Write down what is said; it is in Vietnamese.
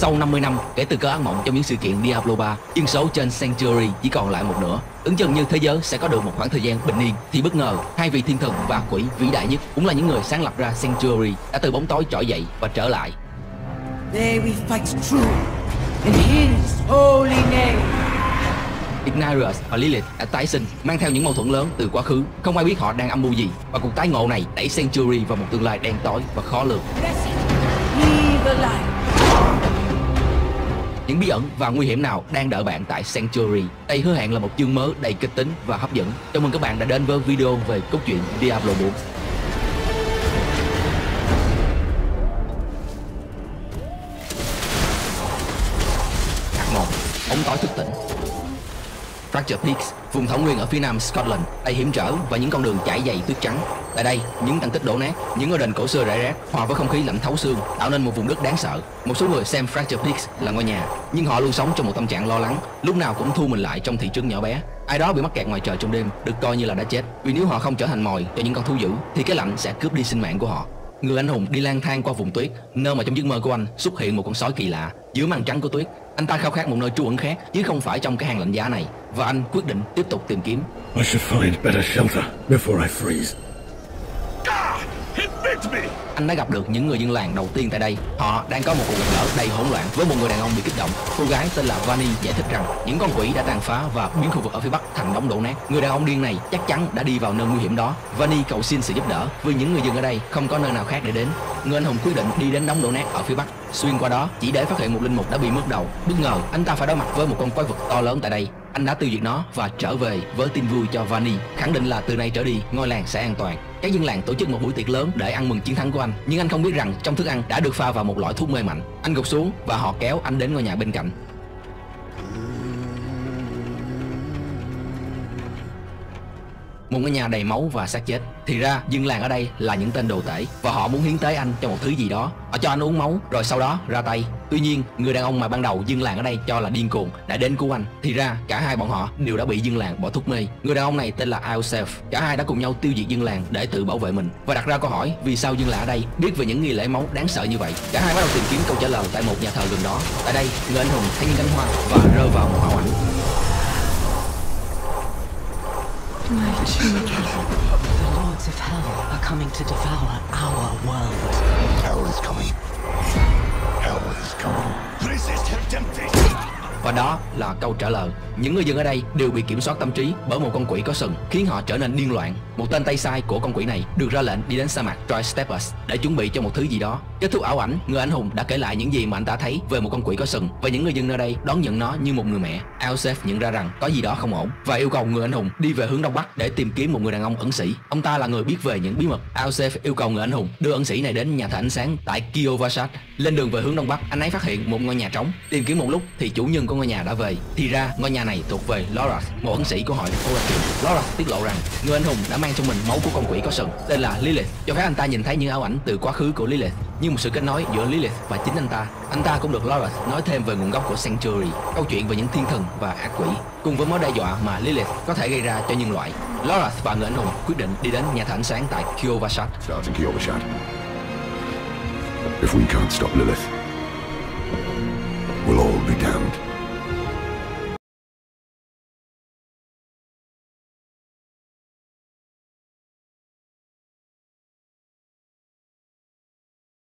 Sau 50 năm kể từ cơn ác mộng trong những sự kiện Diablo 3, dân số trên Sanctuary chỉ còn lại một nửa. Ứng chừng như thế giới sẽ có được một khoảng thời gian bình yên, thì bất ngờ hai vị thiên thần và quỷ vĩ đại nhất, cũng là những người sáng lập ra Sanctuary, đã từ bóng tối trỗi dậy và trở lại. There we fight true in His holy name. Ignitus và Lilith đã tái sinh, mang theo những mâu thuẫn lớn từ quá khứ. Không ai biết họ đang âm mưu gì, và cuộc tái ngộ này đẩy Sanctuary vào một tương lai đen tối và khó lường. Những bí ẩn và nguy hiểm nào đang đợi bạn tại Sanctuary? Đây hứa hẹn là một chương mới đầy kịch tính và hấp dẫn. Chào mừng các bạn đã đến với video về cốt truyện Diablo 4. Act 1. Ống tối thức tỉnh. Fracture Peaks, vùng thảo nguyên ở phía nam Scotland, đầy hiểm trở và những con đường trải dày tuyết trắng. Tại đây, những tàn tích đổ nát, những ngôi đền cổ xưa rải rác hòa với không khí lạnh thấu xương, tạo nên một vùng đất đáng sợ. Một số người xem Fracture Peaks là ngôi nhà, nhưng họ luôn sống trong một tâm trạng lo lắng, lúc nào cũng thu mình lại trong thị trấn nhỏ bé. Ai đó bị mắc kẹt ngoài trời trong đêm được coi như là đã chết, vì nếu họ không trở thành mồi cho những con thú dữ thì cái lạnh sẽ cướp đi sinh mạng của họ. Người anh hùng đi lang thang qua vùng tuyết, nơi mà trong giấc mơ của anh xuất hiện một con sói kỳ lạ giữa màn trắng của tuyết. Anh ta khao khát một nơi trú ẩn khác chứ không phải trong cái hang lạnh giá này, và anh quyết định tiếp tục tìm kiếm. I should find better shelter before I freeze. He bit me! Anh đã gặp được những người dân làng đầu tiên tại đây. Họ đang có một cuộc gặp gỡ đầy hỗn loạn với một người đàn ông bị kích động. Cô gái tên là Vanny giải thích rằng những con quỷ đã tàn phá và biến khu vực ở phía bắc thành đống đổ nát. Người đàn ông điên này chắc chắn đã đi vào nơi nguy hiểm đó. Vanny cầu xin sự giúp đỡ vì những người dân ở đây không có nơi nào khác để đến. Người anh hùng quyết định đi đến đống đổ nát ở phía bắc, xuyên qua đó chỉ để phát hiện một linh mục đã bị mất đầu. Bất ngờ anh ta phải đối mặt với một con quái vật to lớn tại đây. Anh đã tiêu diệt nó và trở về với tin vui cho Vanny, khẳng định là từ nay trở đi ngôi làng sẽ an toàn. Các dân làng tổ chức một buổi tiệc lớn để ăn mừng chiến thắng của anh, nhưng anh không biết rằng trong thức ăn đã được pha vào một loại thuốc mê mạnh. Anh gục xuống và họ kéo anh đến ngôi nhà bên cạnh. Một ngôi nhà đầy máu và xác chết. Thì ra dân làng ở đây là những tên đồ tể và họ muốn hiến tế anh cho một thứ gì đó. Họ cho anh uống máu rồi sau đó ra tay. Tuy nhiên người đàn ông mà ban đầu dân làng ở đây cho là điên cuồng đã đến cứu anh. Thì ra cả hai bọn họ đều đã bị dân làng bỏ thuốc mê. Người đàn ông này tên là Iosef. Cả hai đã cùng nhau tiêu diệt dân làng để tự bảo vệ mình và đặt ra câu hỏi vì sao dân làng ở đây biết về những nghi lễ máu đáng sợ như vậy. Cả hai bắt đầu tìm kiếm câu trả lời tại một nhà thờ gần đó. Tại đây người anh hùng thấy những cánh hoa và rơi vào một ảo ảnh. My children, the lords of hell are coming to devour our world. Hell is coming. Hell is coming. Resist him, temptation. Và đó là câu trả lời. Những người dân ở đây đều bị kiểm soát tâm trí bởi một con quỷ có sừng, khiến họ trở nên điên loạn. Một tên tay sai của con quỷ này được ra lệnh đi đến sa mạc Dry Steppes để chuẩn bị cho một thứ gì đó. Kết thúc ảo ảnh, người anh hùng đã kể lại những gì mà anh ta thấy về một con quỷ có sừng, và những người dân nơi đây đón nhận nó như một người mẹ. Iosef nhận ra rằng có gì đó không ổn và yêu cầu người anh hùng đi về hướng đông bắc để tìm kiếm một người đàn ông ẩn sĩ. Ông ta là người biết về những bí mật. Iosef yêu cầu người anh hùng đưa ẩn sĩ này đến nhà thờ ánh sáng tại Kiovasat. Lên đường về hướng đông bắc, anh ấy phát hiện một ngôi nhà trống. Tìm kiếm một lúc thì chủ nhân của ngôi nhà đã về. Thì ra ngôi nhà này thuộc về Lorath, một ẩn sĩ của hội Oracle. Lorath tiết lộ rằng người anh hùng đã mang trong mình máu của con quỷ có sừng tên là Lilith, cho phép anh ta nhìn thấy những ảo ảnh từ quá khứ của Lilith, như một sự kết nối giữa Lilith và chính anh ta. Anh ta cũng được Lorath nói thêm về nguồn gốc của Sanctuary, câu chuyện về những thiên thần và ác quỷ, cùng với mối đe dọa mà Lilith có thể gây ra cho nhân loại. Lorath và người anh hùng quyết định đi đến nhà thờ ánh sáng tại Kiovasat. Starting Kiovasat. If we can't stop Lilith,